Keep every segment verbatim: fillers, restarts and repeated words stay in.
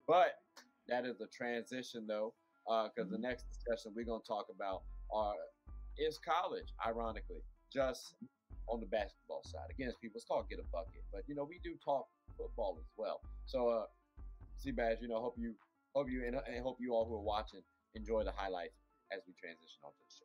But that is a transition, though, because uh, the Mhm. next discussion we're going to talk about are is college, ironically, just on the basketball side. Again, people, it's called Get a Bucket, but you know we do talk football as well. So, uh, Seabass, you know, hope you, hope you, and, and hope you all who are watching enjoy the highlights as we transition onto the show.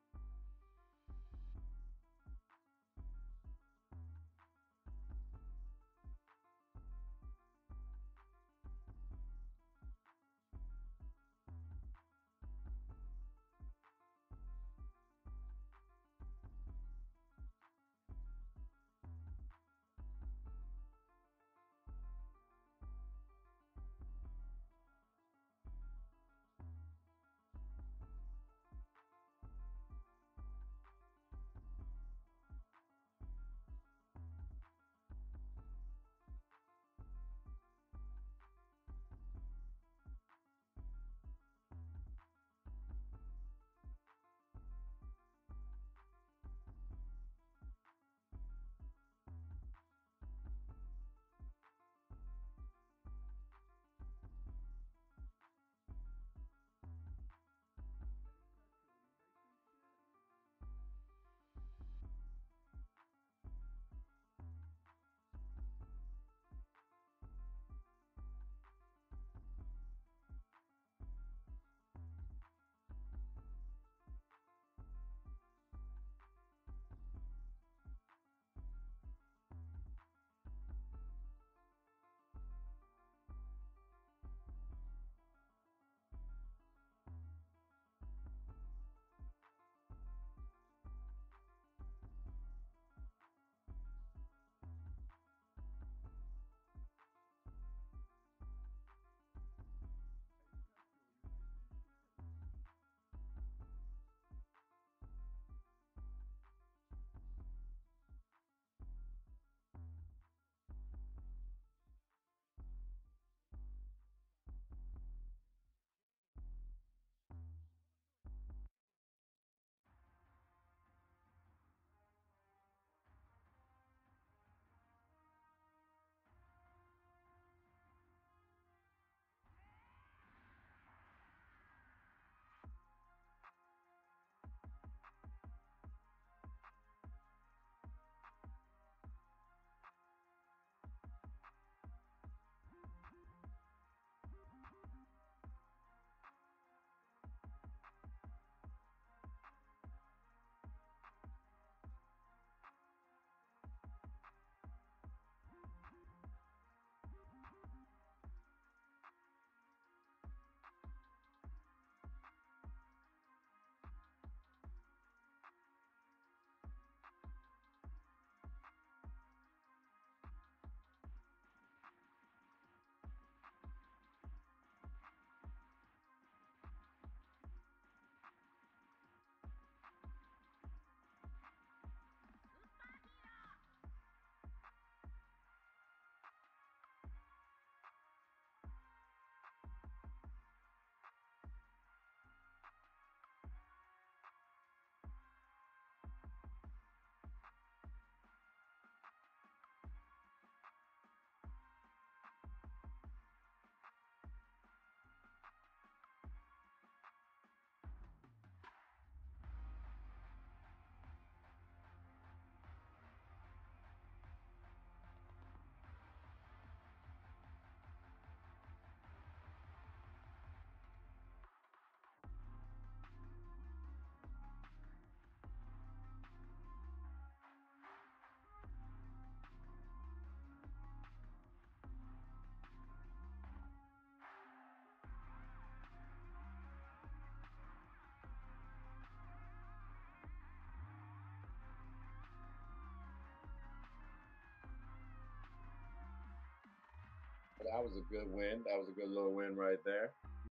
That was a good win. That was a good little win right there.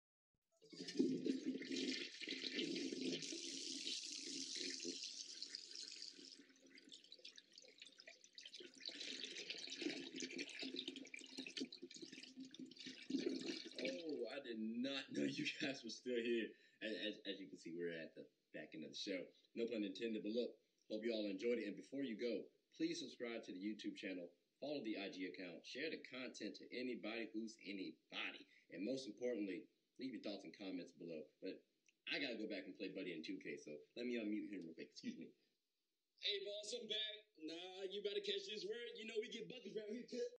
Oh, I did not know you guys were still here. As, as, as you can see, we're at the back end of the show. No pun intended, but look, hope you all enjoyed it. And before you go, Please subscribe to the YouTube channel, follow the I G account, share the content to anybody who's anybody. And most importantly, leave your thoughts and comments below. But I gotta go back and play Buddy in two K, so let me unmute him real quick. Excuse me. Hey, boss, I'm back. Nah, you better catch this word. You know we get buckets around here, too.